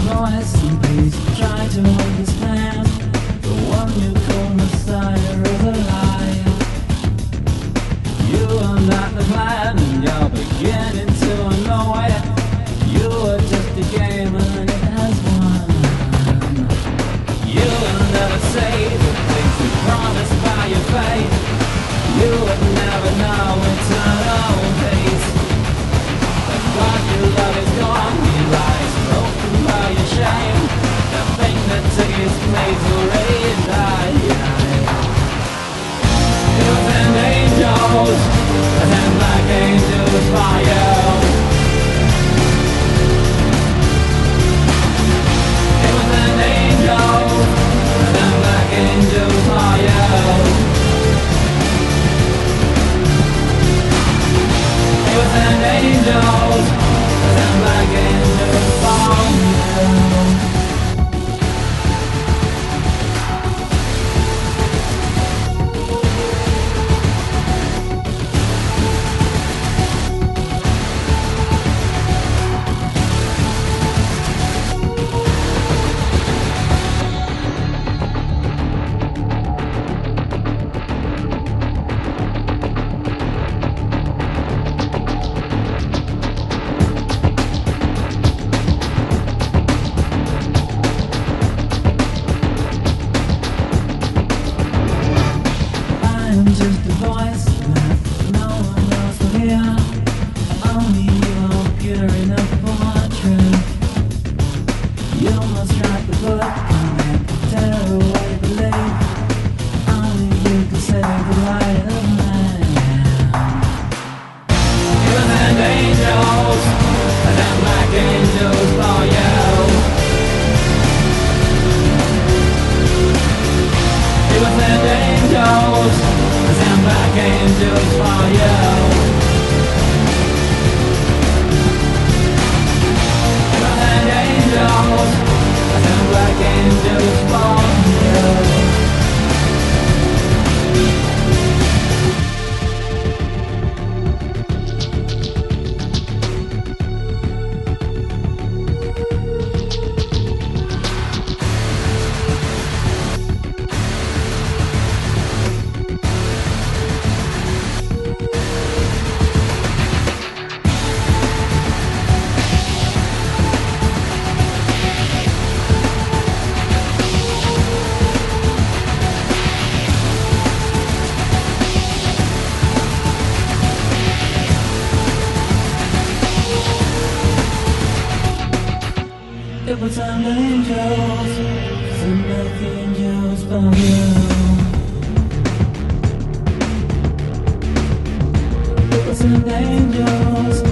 voice and please try to understand. The one you call Messiah is a lie. You are not the plan and you're beginning to annoy it. You are just a game and it has won. You will never say the things you promised by your faith. You would never know eternal peace. The God you love is gone, he lies broken by your shame. The thing that took his place already died. It was an angels, and black angels for you. It was an angel, and black angels for you. It was an angel, and black angels for you. I'm just a voice that no one else will hear. Only you are pure enough for truth. You must write the book and then tear away the leaf. Only you can save the light of man. It was an angels, and then black angels for you. It was an angels, and black angels for you. It was an angels, and black angels for you. It was an angels, and black angels for you. It was an angels.